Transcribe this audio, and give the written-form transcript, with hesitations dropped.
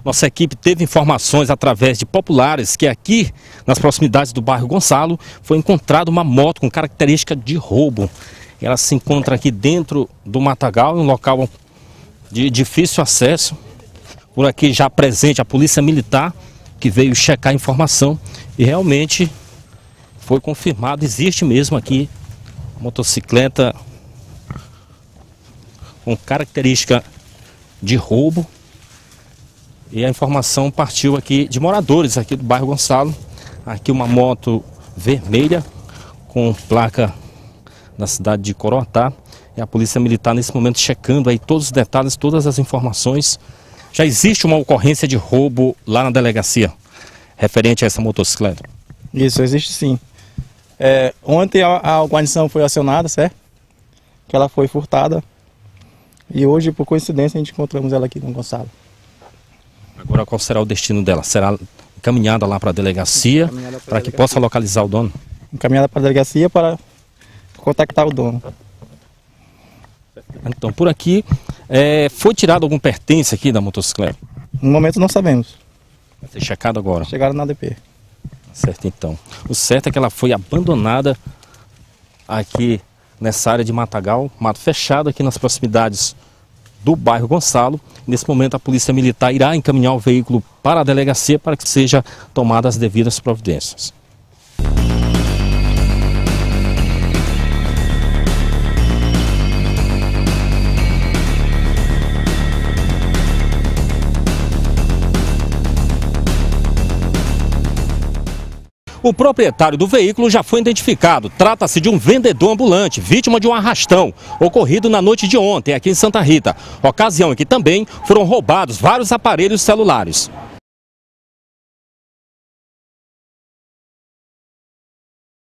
Nossa equipe teve informações através de populares que aqui, nas proximidades do bairro Gonçalo, foi encontrada uma moto com característica de roubo. Ela se encontra aqui dentro do matagal, em um local de difícil acesso. Por aqui já presente a Polícia Militar, que veio checar a informação e realmente foi confirmado, existe mesmo aqui motocicleta com característica de roubo. E a informação partiu aqui de moradores aqui do bairro Gonçalo. Aqui uma moto vermelha com placa da cidade de Coroatá. E a Polícia Militar nesse momento checando aí todos os detalhes, todas as informações. Já existe uma ocorrência de roubo lá na delegacia referente a essa motocicleta? Isso, existe sim. Ontem a guarnição foi acionada, certo? Que ela foi furtada. E hoje, por coincidência, a gente encontramos ela aqui no Gonçalo. Agora, qual será o destino dela? Será encaminhada lá para a delegacia para que possa localizar o dono? Encaminhada para a delegacia para contactar o dono. Então, por aqui, foi tirado algum pertence aqui da motocicleta? No momento não sabemos. Vai ser checado agora. Chegaram na ADP. Certo, então. O certo é que ela foi abandonada aqui nessa área de matagal, mato fechado aqui nas proximidades do bairro Gonçalo. Nesse momento a Polícia Militar irá encaminhar o veículo para a delegacia para que seja tomadas as devidas providências. O proprietário do veículo já foi identificado. Trata-se de um vendedor ambulante, vítima de um arrastão, ocorrido na noite de ontem aqui em Santa Rita. Ocasião em que também foram roubados vários aparelhos celulares.